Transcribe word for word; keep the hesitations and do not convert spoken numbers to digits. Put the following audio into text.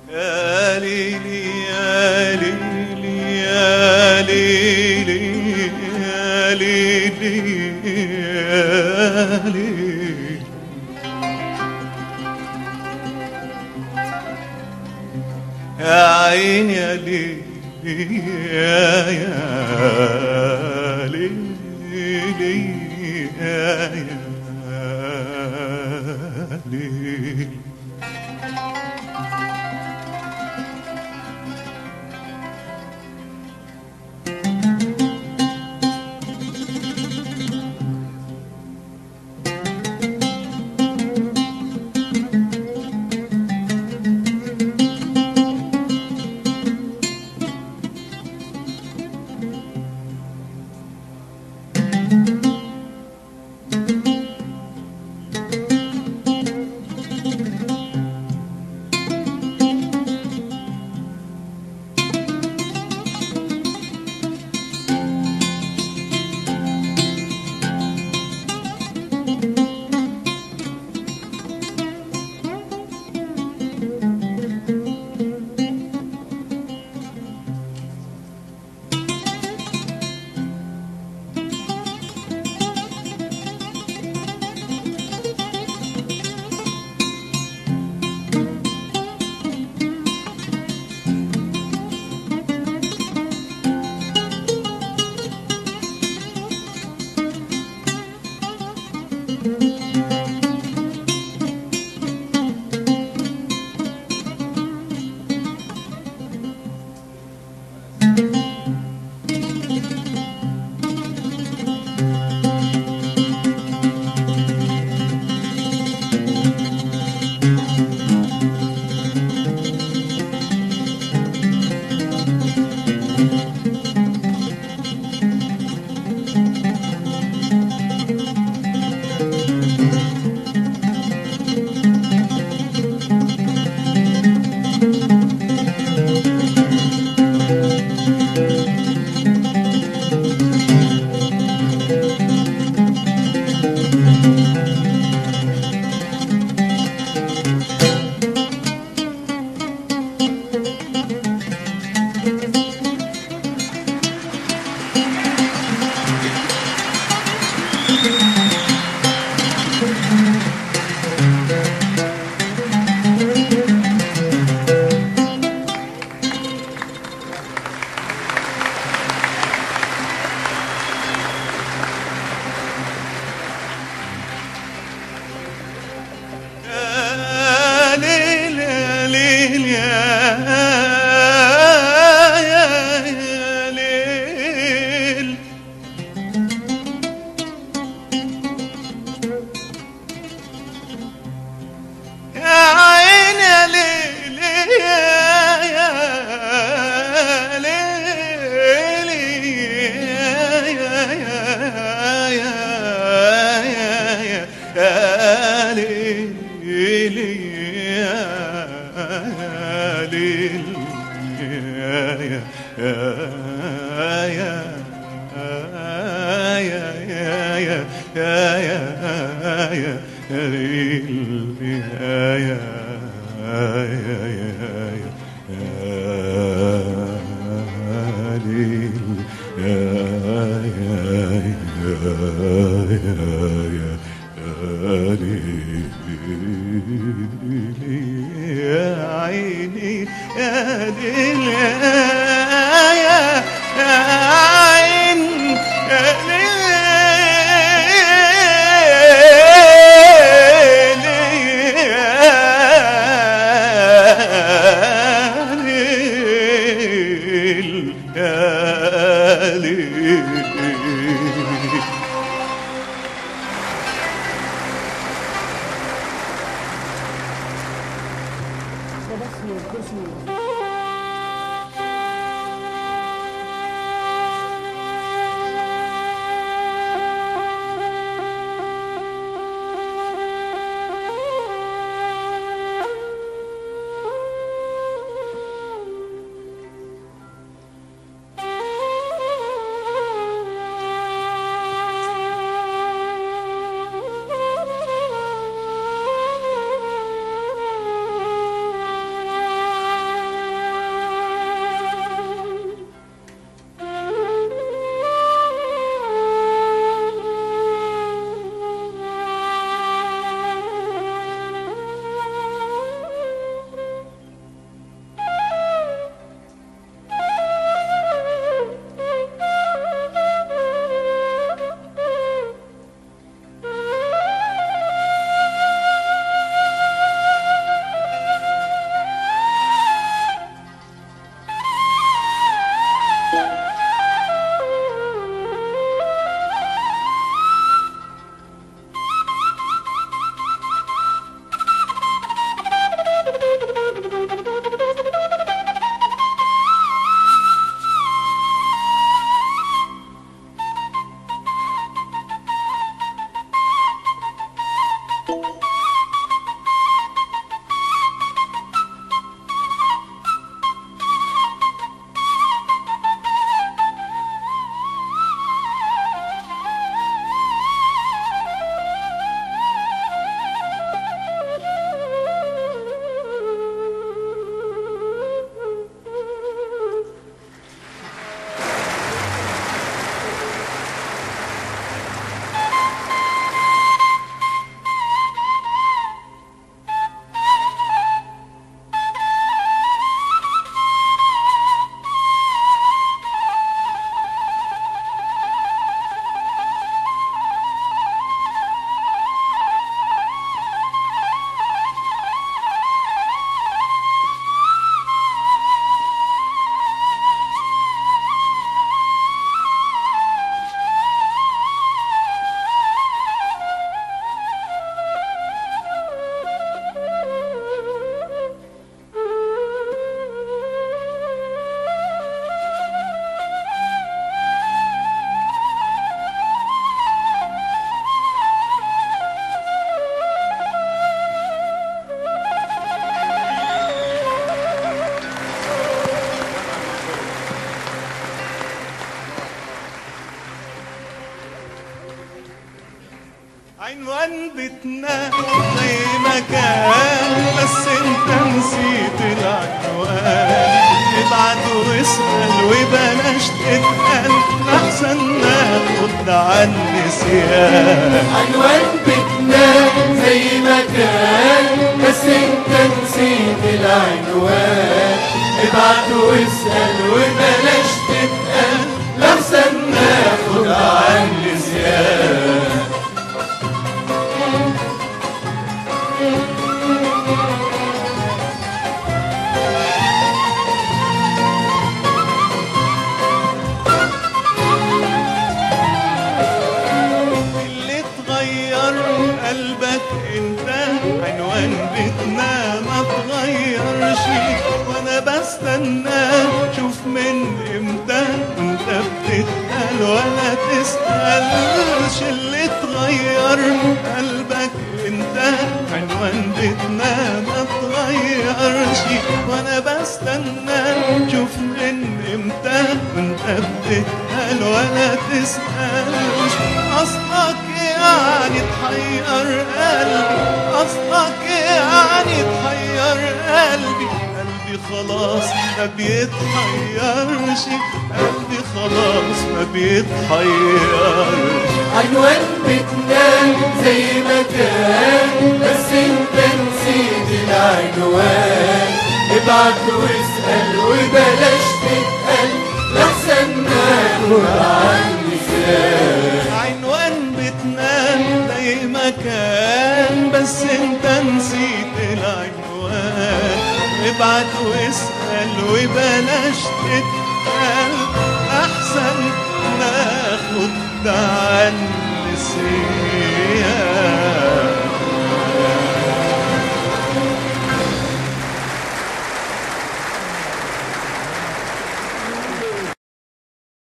يا ليلي يا ليلي يا ليلي يا ليلي يا ليلي يا عين يا ليلي يا يا ليلي يا يا ليلي بيتنا زي ما كان، بس انت نسيت العنوان. ابعت واسأل وبلاش تتقل، احسن ناخد عن نسيان. عنوان بيتنا زي ما كان، بس انت نسيت العنوان. ابعت واسأل وبلاش تتقل، لحسن ناخد عن نسيان. اللي اتغير قلبك انت، عنوان بيتنا ما اتغيرش، وانا بستنى شوف من امتى انت بتتقل ولا تسألش. اللي اتغير قلبك انت، عنوان بيتنا ما اتغيرش، وانا بستنى شوف من امتى انت بتتقل ولا تسألش. اصلك يعني تحير قلبي، اصلك يعني تحير قلبي. قلبي خلاص ما بيتحيرش، قلبي خلاص ما بيتحيرش. عنوان بيتنا زي ما كان، بس انت نسيت العنوان. ابعت واسأل وبلاش تتقل، لحسن ناخد عن نسيان. عنوان بيتنا زي ما كان، بس انت نسيت العنوان. ابعت واسأل وبلاش تتقل، احسن ناخد عن